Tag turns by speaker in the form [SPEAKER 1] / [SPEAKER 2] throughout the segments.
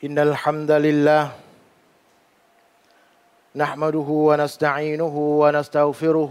[SPEAKER 1] إن الحمد لله نحمده ونستعينه ونستغفره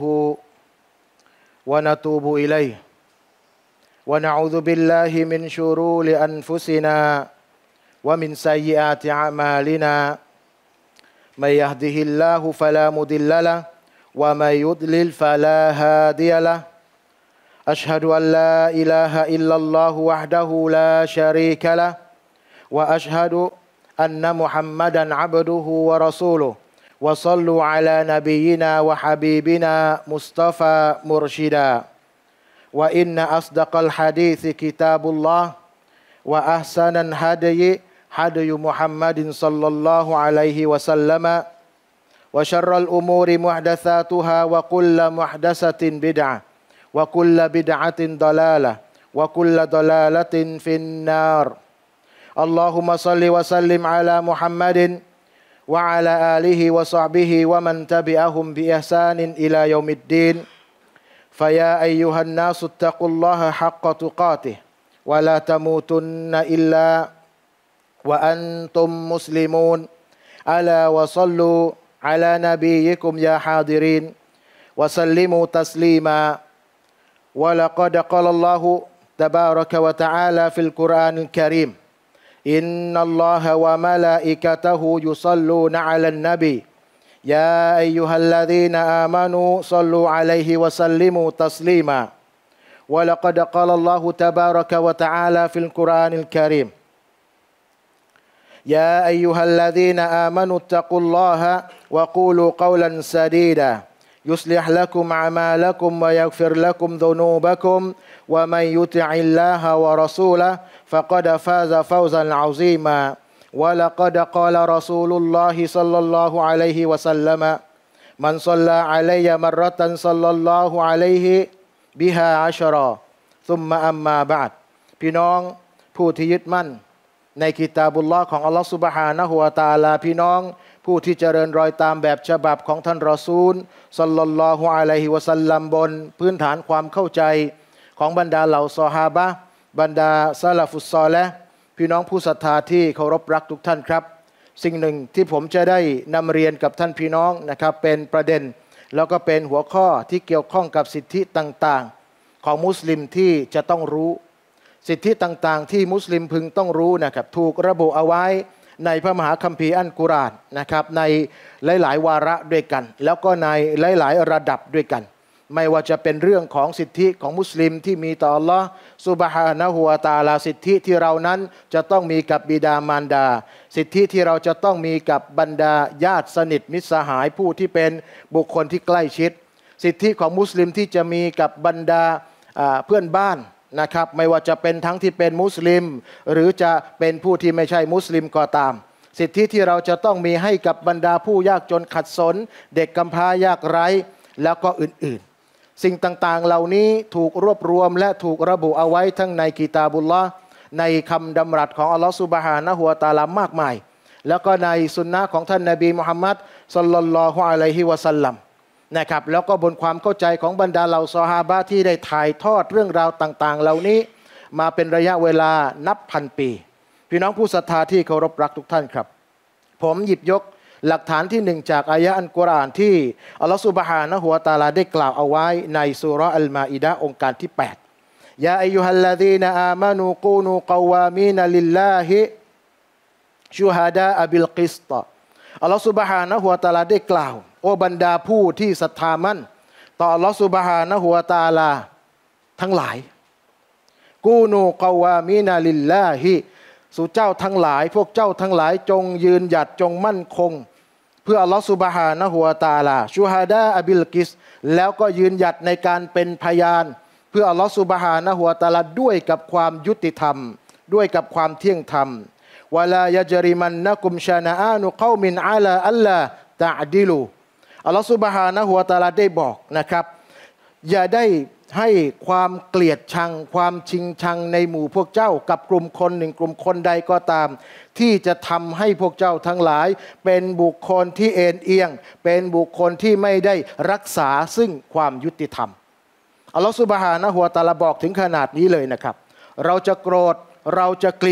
[SPEAKER 1] ونتوب إليه ونعوذ بالله من شرور أنفسنا ومن سيئات أعمالنا من يهده الله فلا مضل له ومن يضلل فلا هادي له أشهد أن لا إله إلا الله وحده لا شريك له وأشهد أن محمدا عبده ورسوله وصلوا على نبينا وحبيبنا مصطفى مرشدا وإن أصدق الحديث كتاب الله وأحسن الهدي هدي محمد صلى الله عليه وسلم وشر الأمور محدثاتها وكل محدثة بدعة وكل بدعة ضلالة وكل ضلالة في النار اللهم صل وسلم على محمد وعلى آله وصحبه ومن تبعهم بإحسان إلى يوم الدين فيا أيها الناس اتقوا الله حق تقاته ولا تموتن إلا وأنتم مسلمون ألا وصلوا على نبيكم يا حاضرين وسلموا تسليما ولقد قال الله تبارك وتعالى في القرآن الكريم إن الله وملائكته يصلون على النبي يا أيها الذين آمنوا صلوا عليه وسلموا تسليما ولقد قال الله تبارك وتعالى في القرآن الكريم يا أيها الذين آمنوا اتقوا الله وقولوا قولا سديدا يصلح لكم أعمالكم ويغفر لكم ذنوبكم ومن يطع الله ورسوله فقد فاز فوزا عظيما ولقد قال رسول الله صلى الله عليه وسلم من صلى علي مرة صلى الله عليه بها عشرا ثم أما بعد พี่น้องผู้ที่ยึดมั่นในกิตาบุลลอฮ์ของอัลลอฮ์ซุบฮานะฮูวะตะอาลาพี่น้องผู้ที่เจริญรอยตามแบบฉบับของท่านรอซูลศ็อลลัลลอฮุอะลัยฮิวะซัลลัมบนพื้นฐานความเข้าใจของบรรดาเหล่าซอฮาบะห์บรรดาซะลาฟุสซอลิห์พี่น้องผู้ศรัทธาที่เคารพรักทุกท่านครับสิ่งหนึ่งที่ผมจะได้นำเรียนกับท่านพี่น้องนะครับเป็นประเด็นแล้วก็เป็นหัวข้อที่เกี่ยวข้องกับสิทธิต่างๆของมุสลิมที่จะต้องรู้สิทธิต่างๆที่มุสลิมพึงต้องรู้นะครับถูกระบุเอาไว้ในพระมหาคัมภีร์อัลกุรอานนะครับในหลายๆวาระด้วยกันแล้วก็ในหลายๆระดับด้วยกันไม่ว่าจะเป็นเรื่องของสิทธิของมุสลิมที่มีต่ออัลลอฮ์ซุบฮานะฮูวะตะอาลาสิทธิที่เรานั้นจะต้องมีกับบิดามารดาสิทธิที่เราจะต้องมีกับบรรดาญาติสนิทมิตรสหายผู้ที่เป็นบุคคลที่ใกล้ชิดสิทธิของมุสลิมที่จะมีกับบรรดาเพื่อนบ้านนะครับไม่ว่าจะเป็นทั้งที่เป็นมุสลิมหรือจะเป็นผู้ที่ไม่ใช่มุสลิมก็ตามสิทธิที่เราจะต้องมีให้กับบรรดาผู้ยากจนขัดสนเด็กกำพร้ายากไร้แล้วก็อื่นๆสิ่งต่างๆเหล่านี้ถูกรวบรวมและถูกระบุเอาไว้ทั้งในกิตาบุลลอฮ์ในคำดำรัสของอัลลอฮฺซุบฮานะฮูวะตะอาลามากมายแล้วก็ในสุนนะของท่านนบีมุฮัมมัดศ็อลลัลลอฮุอะลัยฮิวะซัลลัมนะครับแล้วก็บนความเข้าใจของบรรดาเหล่าซอฮาบะห์ที่ได้ถ่ายทอดเรื่องราวต่างๆเหล่านี้มาเป็นระยะเวลานับพันปีพี่น้องผู้ศรัทธาที่เคารพรักทุกท่านครับผมหยิบยกหลักฐานที่หนึ่งจากอายะห์อัลกุรอานที่อัลลอฮฺซุบฮานะฮูวะตะอาลาได้กล่าวเอาไว้ในซูเราะห์อัลมาอิดะห์องค์การที่8ยาอัยยูฮัลลซีนอามานูกูนูกอวามีนลิลลาฮิชูฮาดาอบิลกิสตอัลลอฮฺซุบฮานะฮูวะตะอาลาได้กล่าวโอ้บรรดาผู้ที่ศรัทธามั่นต่ออัลลอฮฺซุบฮานะฮูวะตะอาลาทั้งหลายกูนูกอวามีนลิลลาฮิสู่เจ้าทั้งหลายพวกเจ้าทั้งหลายจงยืนหยัดจงมั่นคงเพื่ออัลลอฮฺซุบฮานะฮูวะตะอาลาชูฮาดาอบิลกิสแล้วก็ยืนหยัดในการเป็นพยานเพื่ออัลลอฮฺซุบฮานะฮูวะตะอาลาด้วยกับความยุติธรรมด้วยกับความเที่ยงธรรมวะลายะจริมันนะกุมชานะอานุกอมินอะลาอัลลาตะอดิลูอัลลอฮฺซุบฮานะฮูวะตะอาลาได้บอกนะครับอย่าได้ให้ความเกลียดชังความชิงชังในหมู่พวกเจ้ากับกลุ่มคนหนึ่งกลุ่มคนใดก็ตามที่จะทำให้พวกเจ้าทั้งหลายเป็นบุคคลที่เอ็นเอียงเป็นบุคคลที่ไม่ได้รักษาซึ่งความยุติธรรมอัลลอฮฺซุบฮานะฮูวะตะอาลาบอกถึงขนาดนี้เลยนะครับเราจะโกรธเราจะเกลียด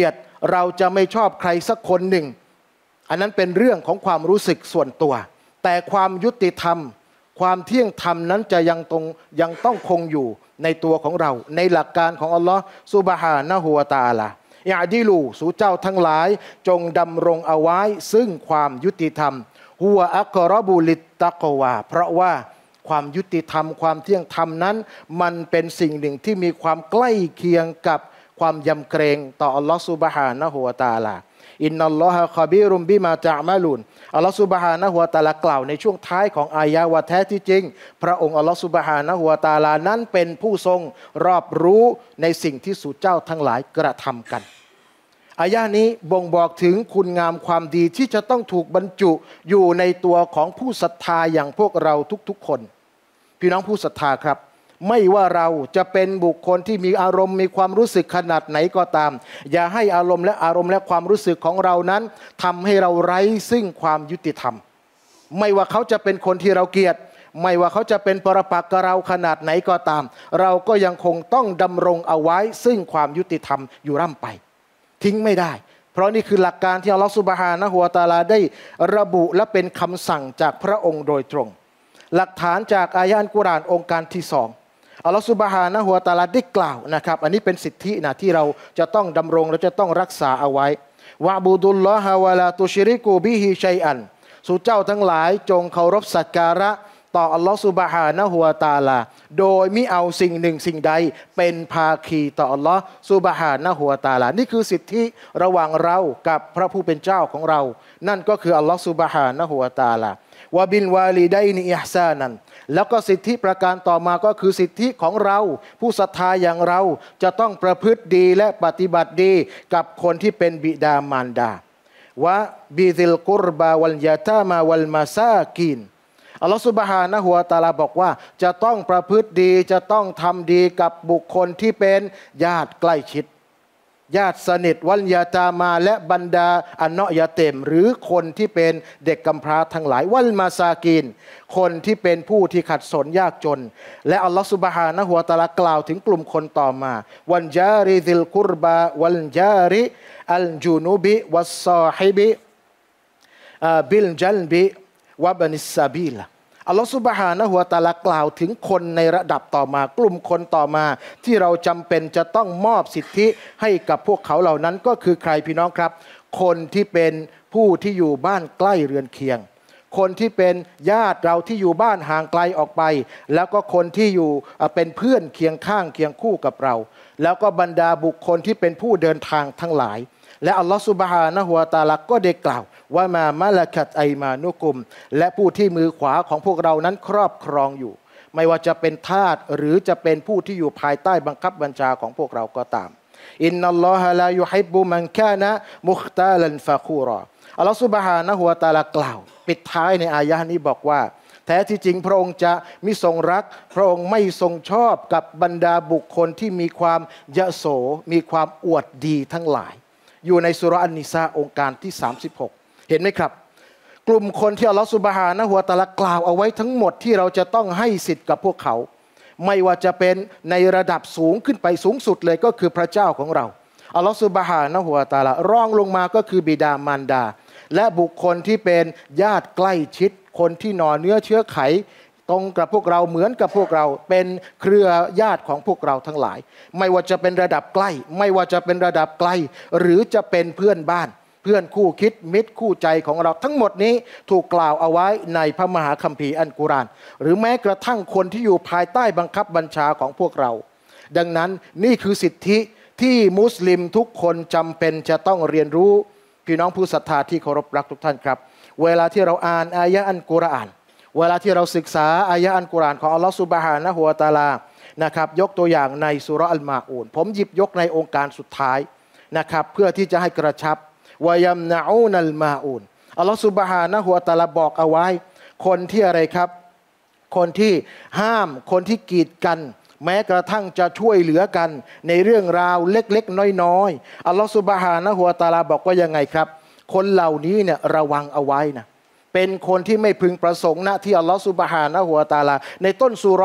[SPEAKER 1] เราจะไม่ชอบใครสักคนหนึ่งอันนั้นเป็นเรื่องของความรู้สึกส่วนตัวแต่ความยุติธรรมความเที่ยงธรรมนั้นจะยังต้องคงอยู่ในตัวของเราในหลักการของอัลลอฮ์ซุบฮานะฮูวะตะอาลาอิอดิลูสู่เจ้าทั้งหลายจงดำรงเอาไว้ซึ่งความยุติธรรมฮุวะอักรอบุลิตตักวาเพราะว่าความยุติธรรมความเที่ยงธรรมนั้นมันเป็นสิ่งหนึ่งที่มีความใกล้เคียงกับความยำเกรงต่ออัลลอฮ์ซุบฮานะฮูวะตะอาลาอินนัลลอฮะคอบีรุมบิมาตะอ์มาลูนอัลลอฮฺซุบฮานะฮูวะตะอาลากล่าวในช่วงท้ายของอายะว่าแท้ที่จริงพระองค์อัลลอฮฺซุบฮานะฮูวะตะอาลานั้นเป็นผู้ทรงรอบรู้ในสิ่งที่สู่เจ้าทั้งหลายกระทำกันอายะนี้บ่งบอกถึงคุณงามความดีที่จะต้องถูกบรรจุอยู่ในตัวของผู้ศรัทธาอย่างพวกเราทุกๆคนพี่น้องผู้ศรัทธาครับไม่ว่าเราจะเป็นบุคคลที่มีอารมณ์มีความรู้สึกขนาดไหนก็ตามอย่าให้อารมณ์และความรู้สึกของเรานั้นทำให้เราไร้ซึ่งความยุติธรรมไม่ว่าเขาจะเป็นคนที่เราเกลียดไม่ว่าเขาจะเป็นปรปักษ์กับเราขนาดไหนก็ตามเราก็ยังคงต้องดำรงเอาไว้ซึ่งความยุติธรรมอยู่ร่ำไปทิ้งไม่ได้เพราะนี่คือหลักการที่อัลลอฮฺซุบฮานะฮูวะตะอาลาได้ระบุและเป็นคำสั่งจากพระองค์โดยตรงหลักฐานจากอายะห์อัลกุรอานองค์การที่2อัลลอฮฺซุบฮานะฮูวะตะอาลาได้กล่าวนะครับอันนี้เป็นสิทธินะที่เราจะต้องดำรงและจะต้องรักษาเอาไว้วะบุดุลลอฮะวะลาตุชริกูบิฮิชัยอันสู่เจ้าทั้งหลายจงเคารพสักการะต่ออัลลอฮฺซุบฮานะฮูวะตะอาลาโดยมิเอาสิ่งหนึ่งสิ่งใดเป็นภาคีต่ออัลลอฮฺซุบฮานะฮูวะตะอาลานี่คือสิทธิระหว่างเรากับพระผู้เป็นเจ้าของเรานั่นก็คืออัลลอฮฺซุบฮานะฮูวะตะอาลาวะบิลวาลิดัยนิอิห์ซานันแล้วก็สิทธิประการต่อมาก็คือสิทธิของเราผู้ศรัทธาอย่างเราจะต้องประพฤติดีและปฏิบัติดีกับคนที่เป็นบิดามารดาวะบิซิลกุรบาวัลยะตามาวัลมาซากีนอัลลอฮฺซุบฮานะฮูวะตะอาลาบอกว่าจะต้องประพฤติดีจะต้องทำดีกับบุคคลที่เป็นญาติใกล้ชิดญาติสนิทวัลยาตามาและบรรดาอันเนาะยาเต็มหรือคนที่เป็นเด็กกำพร้าทั้งหลายวัลมาซากีนคนที่เป็นผู้ที่ขัดสนยากจนและอัลลอฮฺซุบฮานะฮูวะตะอาลากล่าวถึงกลุ่มคนต่อมาวันจาริซิลกุรบาวัลจาริอัลจูนูบิวัสซอฮิบิบิลจัลบิวะบันิสซาบิลอัลลอฮฺซุบฮานะฮูวะตะอาลากล่าวถึงคนในระดับต่อมากลุ่มคนต่อมาที่เราจำเป็นจะต้องมอบสิทธิให้กับพวกเขาเหล่านั้นก็คือใครพี่น้องครับคนที่เป็นผู้ที่อยู่บ้านใกล้เรือนเคียงคนที่เป็นญาติเราที่อยู่บ้านห่างไกลออกไปแล้วก็คนที่อยู่เป็นเพื่อนเคียงข้างเคียงคู่กับเราแล้วก็บรรดาบุคคลที่เป็นผู้เดินทางทั้งหลายและอัลลอฮฺซุบฮานะฮูวะตะอาลาก็ได้กล่าวว่ามามะละกัตไอมานุกุมและผู้ที่มือขวาของพวกเรานั้นครอบครองอยู่ไม่ว่าจะเป็นทาสหรือจะเป็นผู้ที่อยู่ภายใต้บังคับบัญชาของพวกเราก็ตามอินนัลลอฮะลายุฮิบบุมันกานะมุคตาลันฟะคูรออัลลอฮฺซุบฮานะฮูวะตะอาลากล่าวปิดท้ายในอายะห์นี้บอกว่าแท้ที่จริงพระองค์จะมิทรงรักพระองค์ไม่ทรงชอบกับบรรดาบุคคลที่มีความยโสมีความอวดดีทั้งหลายอยู่ในสุเราะห์อันนิสาองค์การที่36เห็นไหมครับกลุ่มคนที่อัลลอฮฺซุบฮานะฮูวะตะอาลากล่าวเอาไว้ทั้งหมดที่เราจะต้องให้สิทธิ์กับพวกเขาไม่ว่าจะเป็นในระดับสูงขึ้นไปสูงสุดเลยก็คือพระเจ้าของเราอัลลอฮฺซุบฮานะฮูวะตะอาลารองลงมาก็คือบิดามารดาและบุคคลที่เป็นญาติใกล้ชิดคนที่หน่อเนื้อเชื้อไขตรงกับพวกเราเหมือนกับพวกเราเป็นเครือญาติของพวกเราทั้งหลายไม่ว่าจะเป็นระดับใกล้ไม่ว่าจะเป็นระดับไกลหรือจะเป็นเพื่อนบ้านเพื่อนคู่คิดมิตรคู่ใจของเราทั้งหมดนี้ถูกกล่าวเอาไว้ในพระมหาคัมภีร์อัลกุรอานหรือแม้กระทั่งคนที่อยู่ภายใต้บังคับบัญชาของพวกเราดังนั้นนี่คือสิทธิที่มุสลิมทุกคนจำเป็นจะต้องเรียนรู้พี่น้องผู้ศรัทธาที่เคารพรักทุกท่านครับเวลาที่เราอ่านอายะห์อัลกุรอานเวลาที่เราศึกษาอายะห์อัลกุรอานของอัลลอฮฺซุบฮานะฮูวะตะอาลานะครับยกตัวอย่างในซูเราะห์อัลมาอูนผมหยิบยกในองค์การสุดท้ายนะครับเพื่อที่จะให้กระชับวะยัมนะอูนัลมาอูนอัลลอฮฺซุบฮานะฮูวะตะอาลาบอกเอาไว้คนที่อะไรครับคนที่ห้ามคนที่กีดกันแม้กระทั่งจะช่วยเหลือกันในเรื่องราวเล็กๆน้อยๆอัลลอฮฺซุบฮานะฮูวะตะอาลาบอกว่ายังไงครับคนเหล่านี้เนี่ยระวังเอาไว้นะเป็นคนที่ไม่พึงประสงค์นะที่อัลลอฮฺซุบฮานะฮูวะตะอาลาในต้นซูเราะห์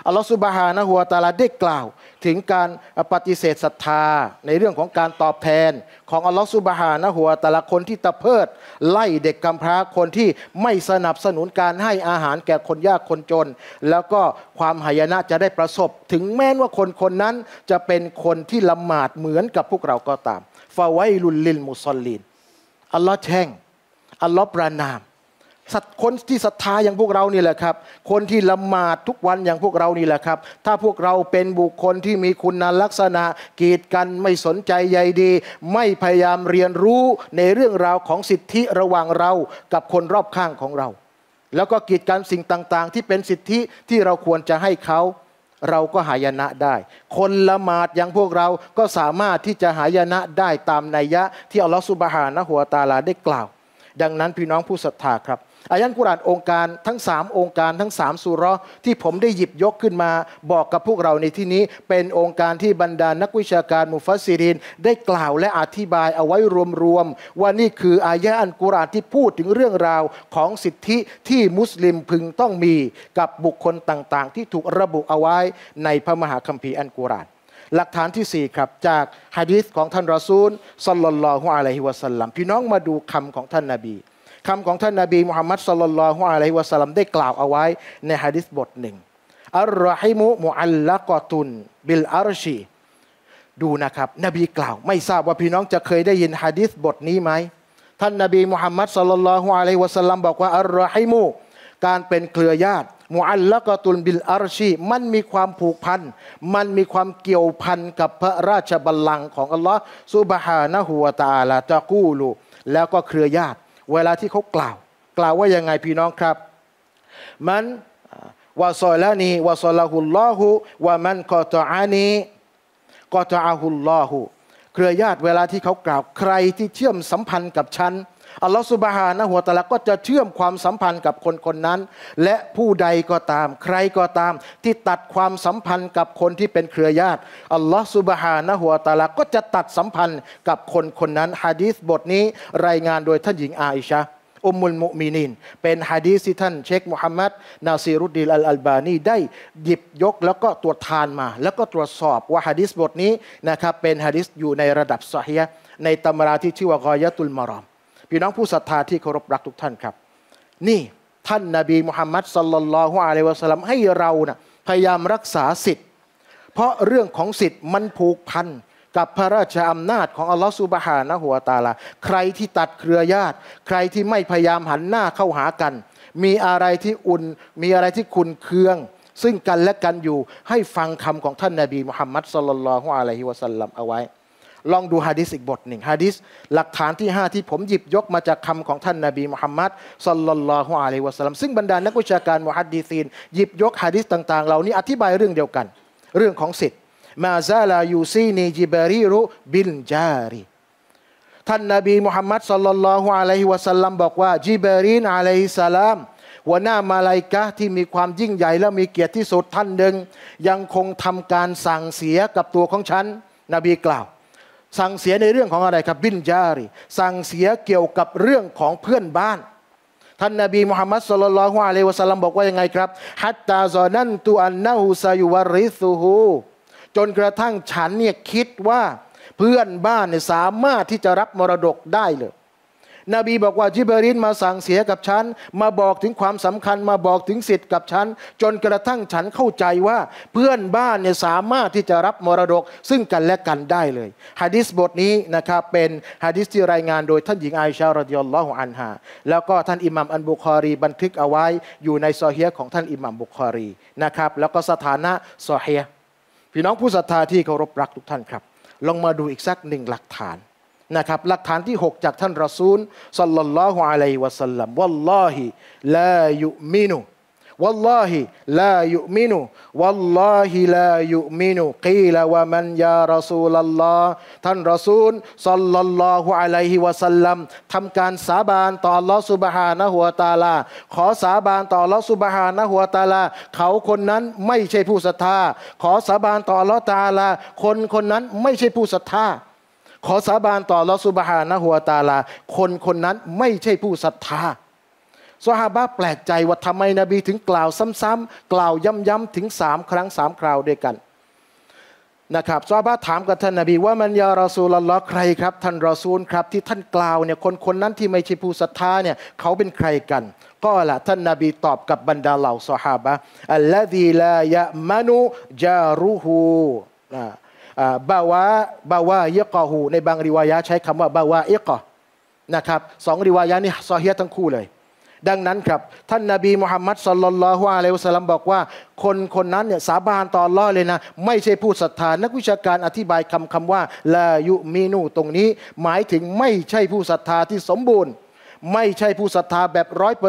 [SPEAKER 1] อัลลอฮฺซุบฮานะฮูวะตะอาลาได้กล่าวถึงการปฏิเสธศรัทธาในเรื่องของการตอบแทนของอัลลอฮฺซุบฮานะฮูวะตะอาลาคนที่ตะเพิดไล่เด็กกำพร้าคนที่ไม่สนับสนุนการให้อาหารแก่คนยากคนจนแล้วก็ความหายนะจะได้ประสบถึงแม้ว่าคนคนนั้นจะเป็นคนที่ละหมาดเหมือนกับพวกเราก็ตามฟาไวลุลลิลมุศอลลีนอัลลอฮ์แช่งอัลลอฮ์ประนามคนที่ศรัทธาอย่างพวกเรานี่แหละครับคนที่ละหมาดทุกวันอย่างพวกเรานี่แหละครับถ้าพวกเราเป็นบุคคลที่มีคุณลักษณะกีดกันไม่สนใจใยดีไม่พยายามเรียนรู้ในเรื่องราวของสิทธิระหว่างเรากับคนรอบข้างของเราแล้วก็กีดกันสิ่งต่างๆที่เป็นสิทธิที่เราควรจะให้เขาเราก็หายนะได้คนละหมาดอย่างพวกเราก็สามารถที่จะหายนะได้ตามนัยยะที่อัลลอฮฺซุบฮานะฮูวะตะอาลาได้กล่าวดังนั้นพี่น้องผู้ศรัทธาครับอายะห์กุรอานองค์การทั้ง3องค์การทั้ง3ซูเราะห์ที่ผมได้หยิบยกขึ้นมาบอกกับพวกเราในที่นี้เป็นองค์การที่บรรดานักวิชาการมุฟัสซิรินได้กล่าวและอธิบายเอาไว้รวมๆว่านี่คืออายะห์อัลกุรอานที่พูดถึงเรื่องราวของสิทธิที่มุสลิมพึงต้องมีกับบุคคลต่างๆที่ถูกระบุเอาไว้ในพระมหาคัมภีร์อัลกุรอานหลักฐานที่4ครับจากหะดีษของท่านรอซูลศ็อลลัลลอฮุอะลัยฮิวะซัลลัมพี่น้องมาดูคำของท่านนบีคำของท่านนบีมุฮัมมัดศ็อลลัลลอฮุอะลัยฮิวะซัลลัมได้กล่าวเอาไว้ในหะดีษบทหนึ่งอัรเราะฮิมุมุอัลลักอตุนบิลอัรชีดูนะครับนบีกล่าวไม่ทราบว่าพี่น้องจะเคยได้ยินหะดีษบทนี้ไหมท่านนบีมุฮัมมัดศ็อลลัลลอฮุอะลัยฮิวะซัลลัมบอกว่าอัรเราะฮิมุการเป็นเครือญาติมุอัลลักอตุนบิลอัรชีมันมีความผูกพันมันมีความเกี่ยวพันกับพระราชบัลลังก์ของอัลลอฮ์ซุบฮานะฮูวะตะอาลาตะกูลูแล้วก็เครือญาติเวลาที่เขากล่าวว่ายังไงพี่น้องครับมันวะซอลานีวะซอลาฮุลลอฮุวะมันกอตออานีกอตออาฮุลลอฮุเครือญาติเวลาที่เขากล่าวใครที่เชื่อมสัมพันธ์กับฉันอัลลอฮฺซุบฮานะฮูวะตะอาลาก็จะเชื่อมความสัมพันธ์กับคนคนนั้นและผู้ใดก็ตามใครก็ตามที่ตัดความสัมพันธ์กับคนที่เป็นเครือญาติอัลลอฮฺซุบฮานะฮูวะตะอาลาก็จะตัดสัมพันธ์กับคนคนนั้นหะดีษบทนี้รายงานโดยท่านหญิงอาอิชะห์อุมมุลมุมินีนเป็นหะดีษที่ท่านเชคมุฮัมมัดนาซีรุดดีนอัลบานีได้หยิบยกแล้วก็ตรวจทานมาแล้วก็ตรวจสอบว่าหะดีษบทนี้นะครับเป็นหะดีษอยู่ในระดับซอฮีฮ์ในตำราที่ชื่อว่ากอยะตุลมารอมพี่น้องผู้ศรัทธาที่เคารพรักทุกท่านครับนี่ท่านนบีมุฮัมมัดศ็อลลัลลอฮุอะลัยฮิวะซัลลัมให้เรานะพยายามรักษาสิทธิ์เพราะเรื่องของสิทธิ์มันผูกพันกับพระราชอำนาจของอัลลอฮฺซุบฮานะฮูวะตะอาลาใครที่ตัดเครือญาติใครที่ไม่พยายามหันหน้าเข้าหากันมีอะไรที่อุ่นมีอะไรที่ขุ่นเคืองซึ่งกันและกันอยู่ให้ฟังคำของท่านนบีมุฮัมมัดศ็อลลัลลอฮุอะลัยฮิวะซัลลัมเอาไว้ลองดูหะดีษอีกบทหนึ่งหะดีษหลักฐานที่5ที่ผมหยิบยกมาจากคำของท่านนบีมุฮัมมัดศ็อลลัลลอฮุอะลัยฮิวะซัลลัมซึ่งบรรดานักวิชาการมุฮัดดิซีนหยิบยกหะดีษต่างๆเหล่านี้อธิบายเรื่องเดียวกันเรื่องของสิทธิ์มาซาลายูซีนีจิบรีรุบิลจารีท่านนบีมุฮัมมัดศ็อลลัลลอฮุอะลัยฮิวะซัลลัมบอกว่าจิบรีนอะลัยฮิสสลามหัวหน้ามาลาอิกะฮ์ที่มีความยิ่งใหญ่และมีเกียรติที่สุดท่านหนึ่งยังคงทำการสั่งเสียกับตัวของฉันนบีกล่าวสั่งเสียในเรื่องของอะไรครับบินจารีสั่งเสียเกี่ยวกับเรื่องของเพื่อนบ้านท่านนบีมุฮัมมัดศ็อลลัลลอฮุอะลัยฮิวะซัลลัมบอกว่ายังไงครับฮัตตาซอนันตุอันนะฮูซายุวะริซุฮูจนกระทั่งฉันเนี่ยคิดว่าเพื่อนบ้านเนี่ยสามารถที่จะรับมรดกได้เลยนบีบอกว่าจิบรีลมาสั่งเสียกับฉันมาบอกถึงความสำคัญมาบอกถึงสิทธิ์กับฉันจนกระทั่งฉันเข้าใจว่าเพื่อนบ้านเนี่ยสามารถที่จะรับมรดกซึ่งกันและกันได้เลยหะดีษบทนี้นะครับเป็นหะดีษที่รายงานโดยท่านหญิงอาอิชะห์รอฎิยัลลอฮุอันฮาแล้วก็ท่านอิหม่ามอัลบุคอรีบันทึกเอาไว้อยู่ในซอฮีฮ์ของท่านอิหม่ามบุคอรีนะครับแล้วก็สถานะซอฮีฮ์พี่น้องผู้ศรัทธาที่เคารพรักทุกท่านครับลองมาดูอีกสักหนึ่งหลักฐานนะครับหลักฐานที่6จากท่านรอซูลศ็อลลัลลอฮุอะลัยฮิวะซัลลัมวัลลอฮิลายุมินุวัลลอฮิลายุมินุวัลลอฮิลายุมินุกีลวะมันยารอซูลัลลอฮ์ท่านรอซูลศ็อลลัลลอฮุอะลัยฮิวะซัลลัมทำการสาบานต่ออัลลอฮ์ซุบฮานะฮูวะตะอาลาขอสาบานต่ออัลลอฮ์ซุบฮานะฮูวะตะอาลาเขาคนนั้นไม่ใช่ผู้ศรัทธาขอสาบานต่ออัลลอฮ์ตะอาลาคนคนนั้นไม่ใช่ผู้ศรัทธาขอสาบานต่ออัลลอฮฺซุบฮานะฮูวะตะอาลาคนคนนั้นไม่ใช่ผู้ศรัทธาซอฮาบะห์แปลกใจว่าทำไมนบีถึงกล่าวซ้ำๆกล่าวย้ำๆถึง3 ครั้ง 3 คราวด้วยกันนะครับซอฮาบะห์ถามกับท่านนบีว่ามันยารอซูลุลลอฮ์ใครครับท่านรอซูลครับที่ท่านกล่าวเนี่ยคนนั้นที่ไม่ใช่ผู้ศรัทธาเนี่ยเขาเป็นใครกันก็ละท่านนบีตอบกับบรรดาเหล่าซอฮาบะห์อัลลซีลายะมานุจารุฮูบาวาอิกะฮูในบางริวายะห์ใช้คำว่าบาวาอิกะนะครับ2 ริวายะห์นี่ซอฮีฮ์ทั้งคู่เลยดังนั้นครับท่านนบีมุฮัมมัดศ็อลลัลลอฮุอะลัยฮิวะซัลลัมบอกว่าคนนั้นเนี่ยสาบานต่ออัลเลาะห์เลยนะไม่ใช่ผู้ศรัทธานักวิชาการอธิบายคำว่าลายุมีนูตรงนี้หมายถึงไม่ใช่ผู้ศรัทธาที่สมบูรณ์ไม่ใช่ผู้ศรัทธาแบบ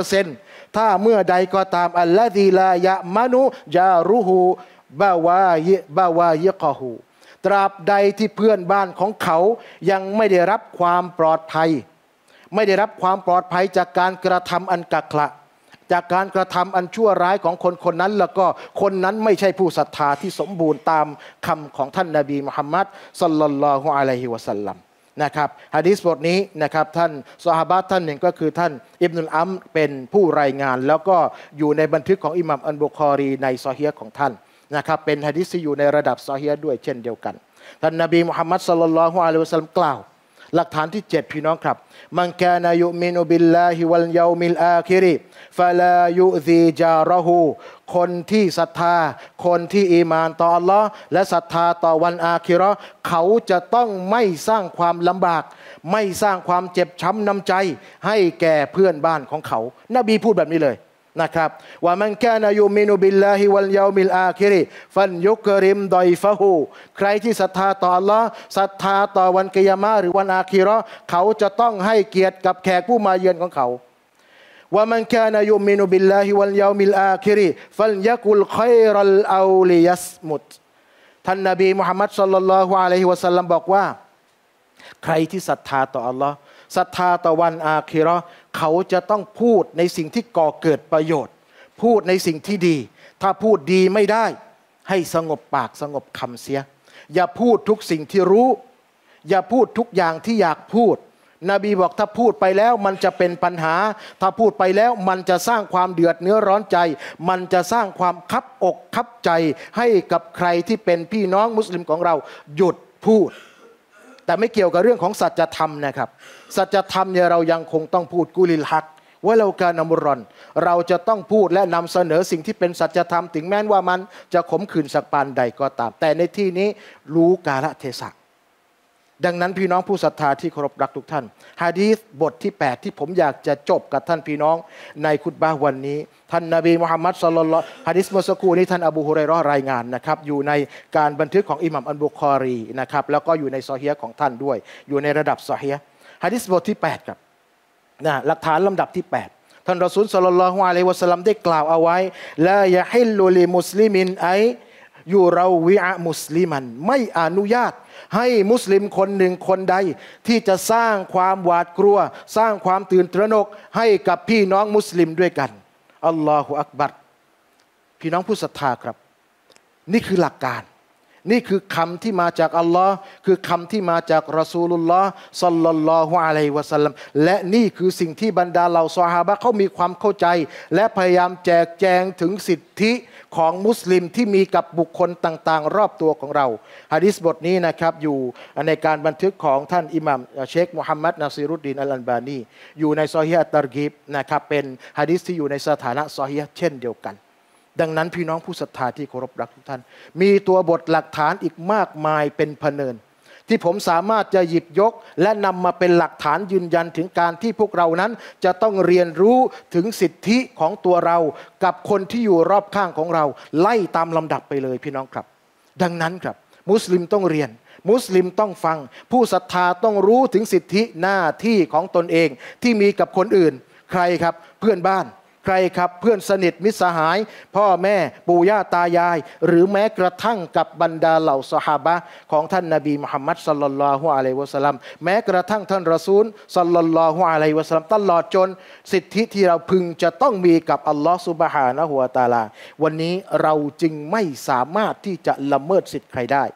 [SPEAKER 1] 100% ถ้าเมื่อใดก็ตามอัลลอฮีลายะมานุจารุฮูบาวายิกะฮูตราบใดที่เพื่อนบ้านของเขายังไม่ได้รับความปลอดภัยไม่ได้รับความปลอดภัยจากการกระทำอันกักขะจากการกระทำอันชั่วร้ายของคนนั้นแล้วก็คนนั้นไม่ใช่ผู้ศรัทธาที่สมบูรณ์ตามคำของท่านนบีมุฮัมมัดศ็อลลัลลอฮุอะลัยฮิวะซัลลัมนะครับหะดีษบทนี้นะครับท่านซอฮาบะห์ท่านหนึ่งก็คือท่านอิบนุลอัมรเป็นผู้รายงานแล้วก็อยู่ในบันทึกของอิหม่ามอัลบุคอรีในซอฮีฮ์ของท่านนะครับเป็นหะดีษที่อยู่ในระดับซอฮีฮ์ด้วยเช่นเดียวกันท่านนบีมุฮัมมัดศ็อลลัลลอฮุอะลัยฮิวะซัลลัมกล่าวหลักฐานที่7พี่น้องครับมันกานะยุมินุบิลลาฮิวัลยามิลอาคิริฟะลายุซีจาระฮูคนที่ศรัทธาคนที่อีมานต่ออัลลอฮ์และศรัทธาต่อวันอาคิเราะห์เขาจะต้องไม่สร้างความลำบากไม่สร้างความเจ็บช้ำน้ำใจให้แก่เพื่อนบ้านของเขานบีพูดแบบนี้เลยนะครับว่ามันกานะยุมินุบิลลาฮิวัลยามิลอาคิริฟันยุกริมดอยฟะฮูใครที่ศรัทธาต่ออัลลอฮ์ศรัทธาต่อวันกิยามะห์หรือวันอาคิเราะห์เขาจะต้องให้เกียรติกับแขกผู้มาเยือนของเขาว่ามันกานะยุมินุบิลลาฮิวัลยามิลอาคิริฟัลยะกุลค็อยรัลเอาลิยัสมุตท่านนบีมุฮัมมัดศ็อลลัลลอฮุอะลัยฮิวะซัลลัมบอกว่าใครที่ศรัทธาต่ออัลลอฮ์ศรัทธาต่อวันอาคิเราะห์เขาจะต้องพูดในสิ่งที่ก่อเกิดประโยชน์พูดในสิ่งที่ดีถ้าพูดดีไม่ได้ให้สงบปากสงบคำเสียอย่าพูดทุกสิ่งที่รู้อย่าพูดทุกอย่างที่อยากพูดนบีบอกถ้าพูดไปแล้วมันจะเป็นปัญหาถ้าพูดไปแล้วมันจะสร้างความเดือดเนื้อร้อนใจมันจะสร้างความคับอกคับใจให้กับใครที่เป็นพี่น้องมุสลิมของเราหยุดพูดแต่ไม่เกี่ยวกับเรื่องของสัจธรรมนะครับสัจธรรมเนี่ยเรายังคงต้องพูดกุลิลฮักว่าเราการนมุรอนเราจะต้องพูดและนำเสนอสิ่งที่เป็นสัจธรรมถึงแม้ว่ามันจะขมขื่นสักปานใดก็ตามแต่ในที่นี้รู้กาลเทศะดังนั้นพี่น้องผู้ศรัทธาที่เคารพรักทุกท่านหะดีษบทที่8ที่ผมอยากจะจบกับท่านพี่น้องในคุตบะห์วันนี้ท่านนบีมุฮัมมัดศ็อลลัลลอฮุหะดีษเมื่อสักครู่นี้ท่านอบูฮุรอยเราะห์รายงานนะครับอยู่ในการบันทึกของอิหม่ามอัลบุคอรีนะครับแล้วก็อยู่ในซอฮีฮ์ของท่านด้วยอยู่ในระดับซอฮีฮ์หะดีษบทที่8ครับหลักฐานลำดับที่8ท่านรอซูลศ็อลลัลลอฮุอะลัยฮิวะซัลลัมได้กล่าวเอาไว้ลายะฮิลลุลิมุสลิมินไอยูเราวิอะมุสลิมันไม่อนุญาตให้มุสลิมคนหนึ่งคนใดที่จะสร้างความหวาดกลัวสร้างความตื่นตระหนกให้กับพี่น้องมุสลิมด้วยกันอัลลอฮฺอักบัรพี่น้องผู้ศรัทธาครับนี่คือหลักการนี่คือคำที่มาจากอัลลอฮ์คือคำที่มาจากรอซูลุลลอฮ์ศ็อลลัลลอฮุอะลัยฮิวะซัลลัมและนี่คือสิ่งที่บรรดาเหล่าซอฮาบะห์เขามีความเข้าใจและพยายามแจกแจงถึงสิทธิของมุสลิมที่มีกับบุคคลต่างๆรอบตัวของเราหะดีษบทนี้นะครับอยู่ในการบันทึกของท่านอิหม่ามเชคมุฮัมมัดนาซีรุดดีนอัลอัลบานีอยู่ในซอฮีฮ์อัตตัรกีบนะครับเป็นหะดีษที่อยู่ในสถานะซอฮีฮ์เช่นเดียวกันดังนั้นพี่น้องผู้ศรัทธาที่เคารพรักทุกท่านมีตัวบทหลักฐานอีกมากมายเป็นพเนินที่ผมสามารถจะหยิบยกและนำมาเป็นหลักฐานยืนยันถึงการที่พวกเรานั้นจะต้องเรียนรู้ถึงสิทธิของตัวเรากับคนที่อยู่รอบข้างของเราไล่ตามลำดับไปเลยพี่น้องครับดังนั้นครับมุสลิมต้องเรียนมุสลิมต้องฟังผู้ศรัทธาต้องรู้ถึงสิทธิหน้าที่ของตนเองที่มีกับคนอื่นใครครับเพื่อนบ้านใครครับเพื่อนสนิทมิตรสหายพ่อแม่ปู่ย่าตายายหรือแม้กระทั่งกับบรรดาเหล่าซอฮาบะห์ของท่านนบีมุฮัมมัดศ็อลลัลลอฮุอะลัยฮิวะซัลลัมแม้กระทั่งท่านรอซูลศ็อลลัลลอฮุอะลัยฮิวะซัลลัมตลอดจนสิทธิที่เราพึงจะต้องมีกับอัลลอฮฺซุบฮานะฮูวะตะอาลาวันนี้เราจึงไม่สามารถที่จะละเมิดสิทธิใครได้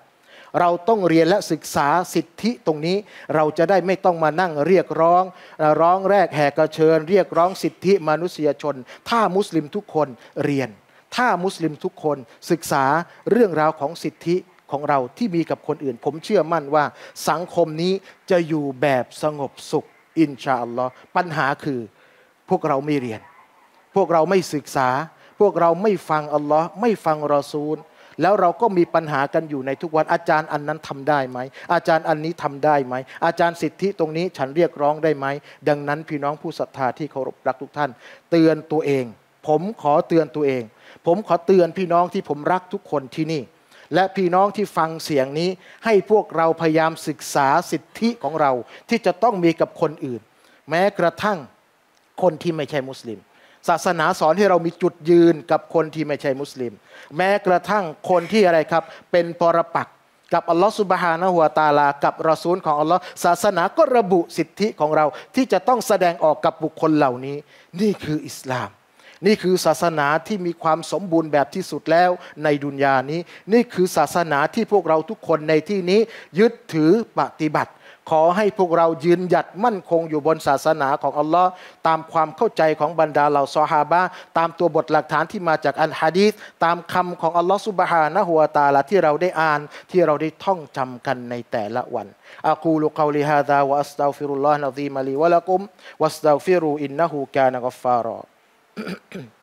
[SPEAKER 1] เราต้องเรียนและศึกษาสิทธิตรงนี้เราจะได้ไม่ต้องมานั่งเรียกร้องแรกแหกกระเชิญเรียกร้องสิทธิมนุษยชนถ้ามุสลิมทุกคนเรียนถ้ามุสลิมทุกคนศึกษาเรื่องราวของสิทธิของเราที่มีกับคนอื่นผมเชื่อมั่นว่าสังคมนี้จะอยู่แบบสงบสุขอินชาอัลลอฮ์ปัญหาคือพวกเราไม่เรียนพวกเราไม่ศึกษาพวกเราไม่ฟังอัลลอฮ์ไม่ฟังรอซูลแล้วเราก็มีปัญหากันอยู่ในทุกวันอาจารย์อันนั้นทำได้ไหมอาจารย์อันนี้ทำได้ไหมอาจารย์สิทธิตรงนี้ฉันเรียกร้องได้ไหมดังนั้นพี่น้องผู้ศรัทธาที่เคารพรักทุกท่านเตือนตัวเองผมขอเตือนตัวเองผมขอเตือนพี่น้องที่ผมรักทุกคนที่นี่และพี่น้องที่ฟังเสียงนี้ให้พวกเราพยายามศึกษาสิทธิของเราที่จะต้องมีกับคนอื่นแม้กระทั่งคนที่ไม่ใช่มุสลิมศาสนาสอนให้เรามีจุดยืนกับคนที่ไม่ใช่มุสลิมแม้กระทั่งคนที่อะไรครับเป็นปรปักษ์กับอัลลอฮฺซุบฮานะฮูวะตะอาลากับรอซูลของอัลลอฮ์ศาสนาก็ระบุสิทธิของเราที่จะต้องแสดงออกกับบุคคลเหล่านี้นี่คืออิสลามนี่คือศาสนาที่มีความสมบูรณ์แบบที่สุดแล้วในดุนยานี้นี่คือศาสนาที่พวกเราทุกคนในที่นี้ยึดถือปฏิบัติขอให้พวกเรายืนหยัดมั่นคงอยู่บนศาสนาของอัลลอฮ์ตามความเข้าใจของบรรดาเหล่าซอฮาบะห์ตามตัวบทหลักฐานที่มาจากอัลฮะดีษตามคำของอัลลอฮ์ซุบฮานะฮูวะตะอาลาที่เราได้อ่านที่เราได้ท่องจำกันในแต่ละวันอะกูลุกอลิฮาซาวะอัสตัฆฟิรุลลอฮ์นะซีมะลีวะละกุมวัสตัฆฟิรูอินนะฮูกานะกัฟฟารอ